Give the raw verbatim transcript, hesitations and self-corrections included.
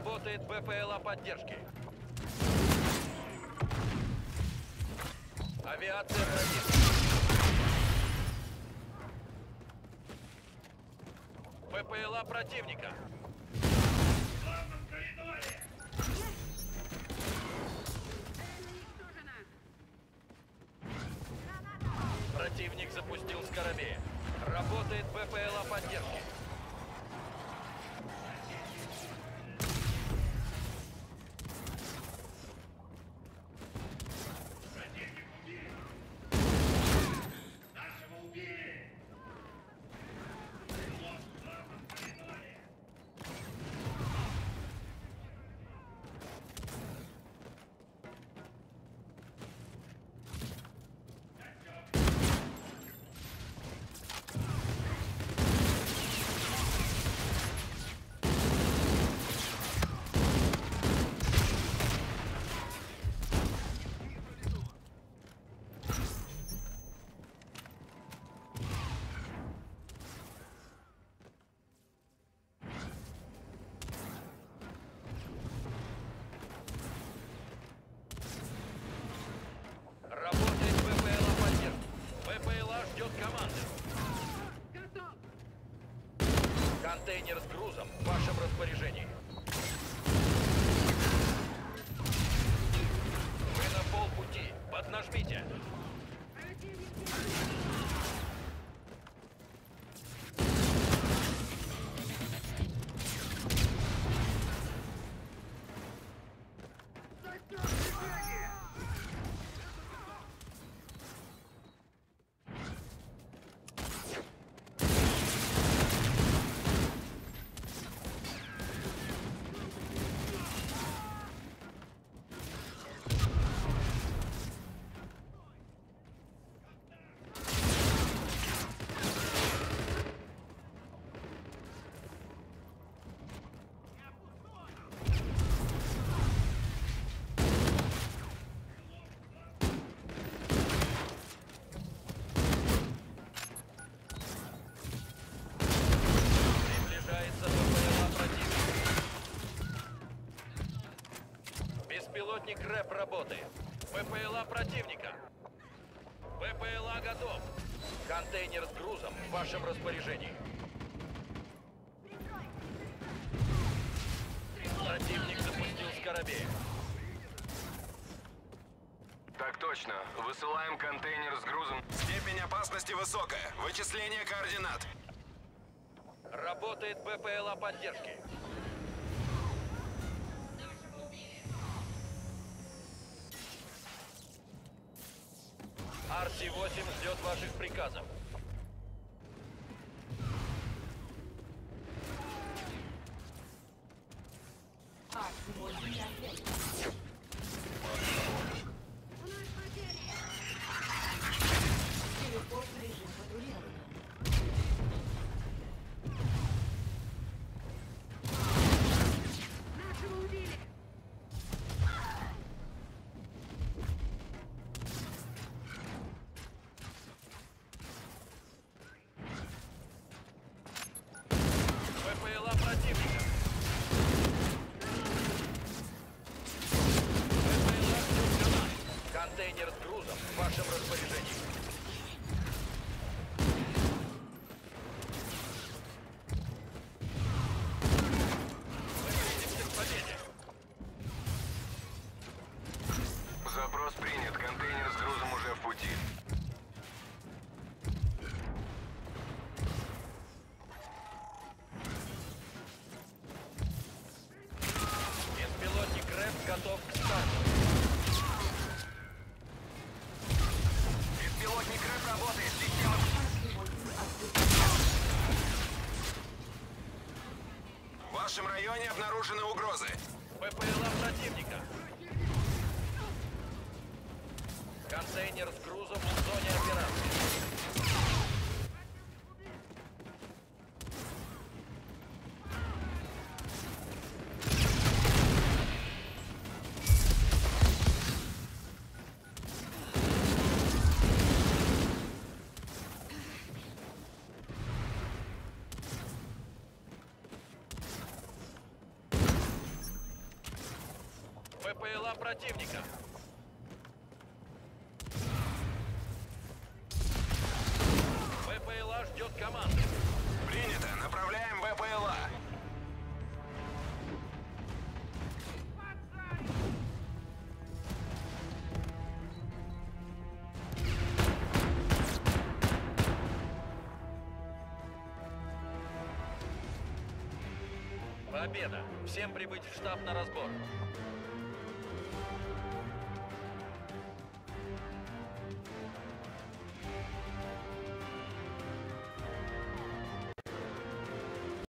Работает БПЛА поддержки. Авиация противника. БПЛА противника. В главном коридоре. Противник запустил скоробея. Работает БПЛА поддержки. Противник убили. Нашего убили. Пилот в главном коридоре. Работает БПЛА поддержки. БПЛА ждет команды. Контейнер с грузом в вашем распоряжении. Вы на полпути. Поднажмите. Приближается БПЛА противника. Беспилотник РЭП работает. БПЛА противника. БПЛА готов. Контейнер с грузом в вашем распоряжении. Противник запустил скоробея. Так точно. Высылаем контейнер с грузом. Степень опасности высокая. Вычисление координат. Работает БПЛА поддержки. Ар Си восемь ждет ваших приказов. БПЛА противника. БПЛА ждет команд. Контейнер с грузом в вашем распоряжении. Мы движемся к победе. Запрос принят. Контейнер с грузом уже в пути. Беспилотник РЭП готов к старту. Беспилотник РЭП работает. Система. В вашем районе обнаружены угрозы. БПЛА противника. Контейнер с грузом в зоне операции. БПЛА противника. БПЛА ждет команды. Принято. Направляем БПЛА. Победа. Всем прибыть в штаб на разбор.